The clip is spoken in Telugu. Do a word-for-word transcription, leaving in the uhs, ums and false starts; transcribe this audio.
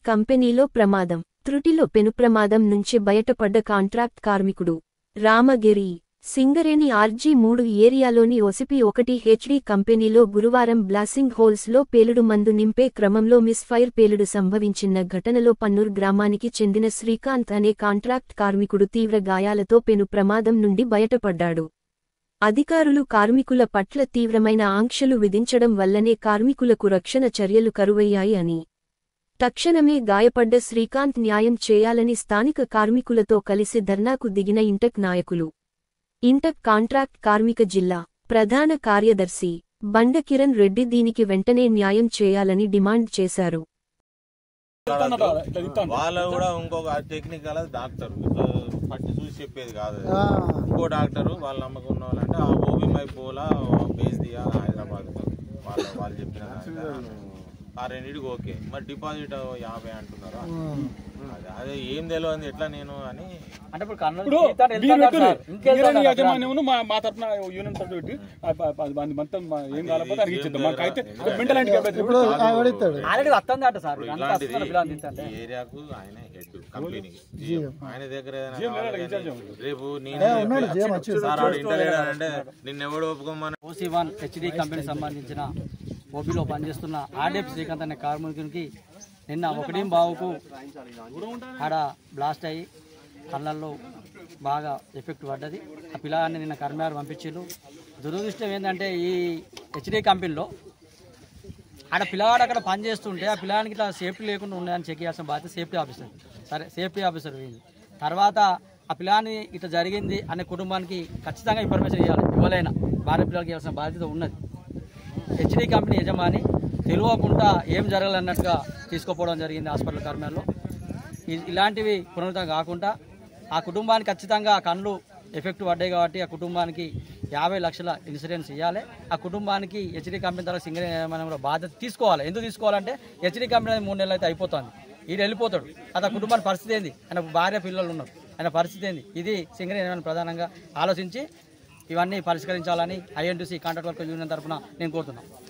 కంపెనీలో ప్రమాదం. త్రుటిలో పెను ప్రమాదం నుంచి బయటపడ్డ కాంట్రాక్ట్ కార్మికుడు. రామగిరి సింగరేణి ఆర్జీ మూడు ఏరియాలోని ఒసిపి ఒకటి హెచ్డి కంపెనీలో గురువారం బ్లాసింగ్ హోల్స్లో పేలుడు మందు నింపే క్రమంలో మిస్ ఫైర్ పేలుడు సంభవించిన ఘటనలో పన్నూర్ గ్రామానికి చెందిన శ్రీకాంత్ అనే కాంట్రాక్ట్ కార్మికుడు తీవ్ర గాయాలతో పెను ప్రమాదం నుండి బయటపడ్డాడు. అధికారులు కార్మికుల పట్ల తీవ్రమైన ఆంక్షలు విధించడం వల్లనే కార్మికులకు రక్షణ చర్యలు కరువయ్యాయి అని, తక్షణమే గాయపడ్డ శ్రీకాంత్ న్యాయం చేయాలని స్థానిక కార్మికులతో కలిసి ధర్నాకు దిగిన ఇంటక్ నాయకులు. ఇంటక్ కాంట్రాక్ట్ కార్మిక జిల్లా ప్రధాన కార్యదర్శి బండ కిరణ్ రెడ్డి దీనికి వెంటనే న్యాయం చేయాలని డిమాండ్ చేశారు. వాళ్ళు కూడా ఇంకొక టెక్నికల్ డాక్టర్ పట్టి చూసి చెప్పేది కాదు, ఇంకో డాక్టర్ వాళ్ళ నమ్మకం ఉన్న వాళ్ళంటే ఆ ఓబీ మై పోలా బేస్ దియా హైదరాబాద్ వాళ్ళు వాళ్ళు చెప్పిన ఆ రెండింటికి ఓకే, మరి డిపాజిట్ యాభై అంటున్నారు. అదే ఏం తెలియదు ఎట్లా నేను అని అంటే మా తరఫున యూనియన్ తరఫు పెట్టి మొత్తం ఏం కాలేకపోతే అడిగిద్దాం. మాకైతే ఏరియాకు ఆయన హెడ్ కంపెనీ, ఆయన దగ్గర రేపు నేను సార్ అంటే నిన్నెవడు ఒప్పుకోమని ఓసీ వన్ హెచ్డి కంపెనీ సంబంధించిన ఓబీలో పనిచేస్తున్న ఆర్డెఫ్ శ్రీకాంత్ అనే కార్మికునికి నిన్న ఒకటి బావుకు ఆడ బ్లాస్ట్ అయ్యి కళ్ళల్లో బాగా ఎఫెక్ట్ పడ్డది. ఆ పిల్లాన్ని నిన్న కర్మారు పంపించారు. దురదృష్టం ఏంటంటే ఈ హెచ్డి కంపెనీలో ఆడ పిల్లవాడు అక్కడ పనిచేస్తుంటే ఆ పిల్లానికి ఇట్లా సేఫ్టీ లేకుండా ఉండదని చెక్ చేయాల్సిన బాధ్యత సేఫ్టీ ఆఫీసర్. సరే సేఫ్టీ ఆఫీసర్ వీళ్ళు తర్వాత ఆ పిల్లాన్ని ఇట్లా జరిగింది అనే కుటుంబానికి ఖచ్చితంగా ఇన్ఫర్మేషన్ ఇవ్వాలి. ఇవ్వలేనా భార్య పిల్లలకి ఇవ్వాల్సిన బాధ్యత ఉన్నది. హెచ్డి కంపెనీ యజమాని తెలియకుండా ఏం జరగాలన్నట్టుగా తీసుకుపోవడం జరిగింది హాస్పిటల్ కర్మాల్లో. ఇలాంటివి పునరుద్ధరణ కాకుండా ఆ కుటుంబానికి ఖచ్చితంగా కళ్ళు ఎఫెక్ట్ పడ్డాయి కాబట్టి ఆ కుటుంబానికి యాభై లక్షల ఇన్సూరెన్స్ ఇవ్వాలి. ఆ కుటుంబానికి హెచ్డి కంపెనీ తర్వాత సింగరేణి యజమాని బాధ్యత తీసుకోవాలి. ఎందుకు తీసుకోవాలంటే హెచ్డి కంపెనీ మూడు నెలలు అయితే అయిపోతుంది, ఈయన వెళ్ళిపోతాడు. అది ఆ కుటుంబానికి పరిస్థితి ఏంది, ఆయన భార్య పిల్లలు ఉన్నారు, ఆయన పరిస్థితి ఏంది, ఇది సింగరేణి యజమాని ప్రధానంగా ఆలోచించి ఇవన్నీ పరిష్కరించాలని ఐఎన్టీసీ కాంట్రాక్ట్ వర్కర్ యూనియన్ తరఫున నేను కోరుతున్నాను.